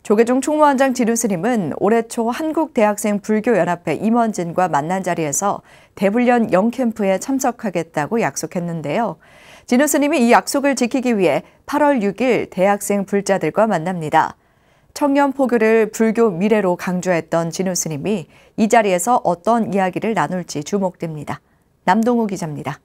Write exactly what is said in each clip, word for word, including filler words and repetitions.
조계종 총무원장 진우 스님은 올해 초 한국대학생불교연합회 임원진과 만난 자리에서 대불련 영캠프에 참석하겠다고 약속했는데요. 진우 스님이 이 약속을 지키기 위해 팔월 육일 대학생 불자들과 만납니다. 청년 포교를 불교 미래로 강조했던 진우 스님이 이 자리에서 어떤 이야기를 나눌지 주목됩니다. 남동우 기자입니다.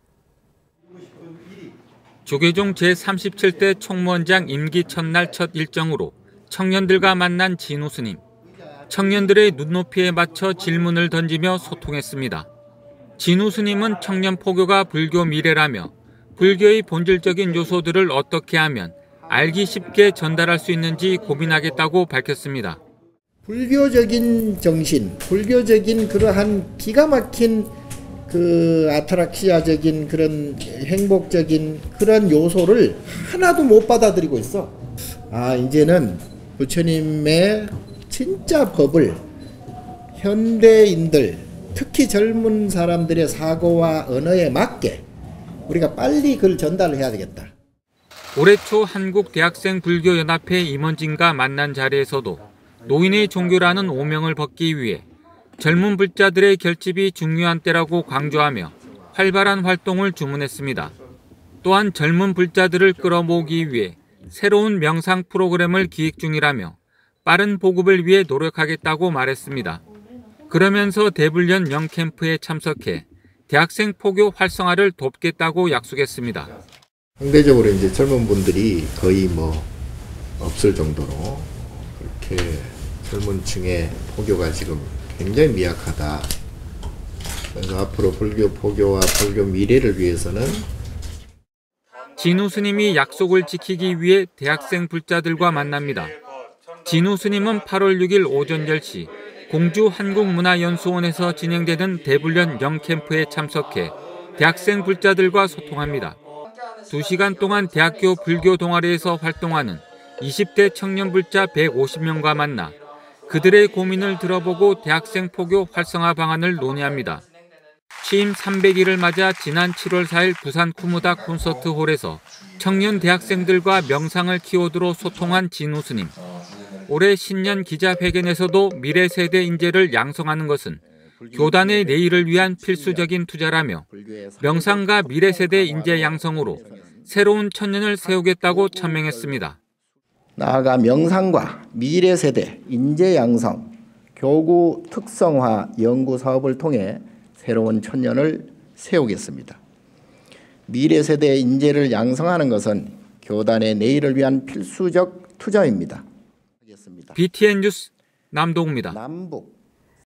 조계종 제삼십칠 대 총무원장 임기 첫날 첫 일정으로 청년들과 만난 진우 스님. 청년들의 눈높이에 맞춰 질문을 던지며 소통했습니다. 진우 스님은 청년 포교가 불교 미래라며 불교의 본질적인 요소들을 어떻게 하면 알기 쉽게 전달할 수 있는지 고민하겠다고 밝혔습니다. 불교적인 정신, 불교적인 그러한 기가 막힌 그 아트락시아적인 그런 행복적인 그런 요소를 하나도 못 받아들이고 있어. 아, 이제는 부처님의 진짜 법을 현대인들, 특히 젊은 사람들의 사고와 언어에 맞게 우리가 빨리 그걸 전달을 해야 되겠다. 올해 초 한국대학생불교연합회 임원진과 만난 자리에서도 노인의 종교라는 오명을 벗기 위해 젊은 불자들의 결집이 중요한 때라고 강조하며 활발한 활동을 주문했습니다. 또한 젊은 불자들을 끌어모으기 위해 새로운 명상 프로그램을 기획 중이라며 빠른 보급을 위해 노력하겠다고 말했습니다. 그러면서 대불련 영캠프에 참석해 대학생 포교 활성화를 돕겠다고 약속했습니다. 상대적으로 이제 젊은 분들이 거의 뭐 없을 정도로 그렇게 젊은 층의 포교가 지금 굉장히 미약하다. 그래서 앞으로 불교 포교와 불교 미래를 위해서는 진우 스님이 약속을 지키기 위해 대학생 불자들과 만납니다. 진우 스님은 팔월 육일 오전 열 시 공주 한국문화연수원에서 진행되는 대불련 영캠프에 참석해 대학생 불자들과 소통합니다. 두 시간 동안 대학교 불교 동아리에서 활동하는 이십 대 청년 불자 백오십 명과 만나 그들의 고민을 들어보고 대학생 포교 활성화 방안을 논의합니다. 취임 삼백 일을 맞아 지난 칠월 사일 부산 쿠무다 콘서트홀에서 청년 대학생들과 명상을 키워드로 소통한 진우 스님. 올해 신년 기자회견에서도 미래 세대 인재를 양성하는 것은 교단의 내일을 위한 필수적인 투자라며 명상과 미래 세대 인재 양성으로 새로운 천년을 세우겠다고 천명했습니다. 나아가 명상과 미래 세대 인재 양성, 교구 특성화 연구 사업을 통해 새로운 천년을 세우겠습니다. 미래 세대 인재를 양성하는 것은 교단의 내일을 위한 필수적 투자입니다. 비티엔 뉴스 남동우입니다. 남북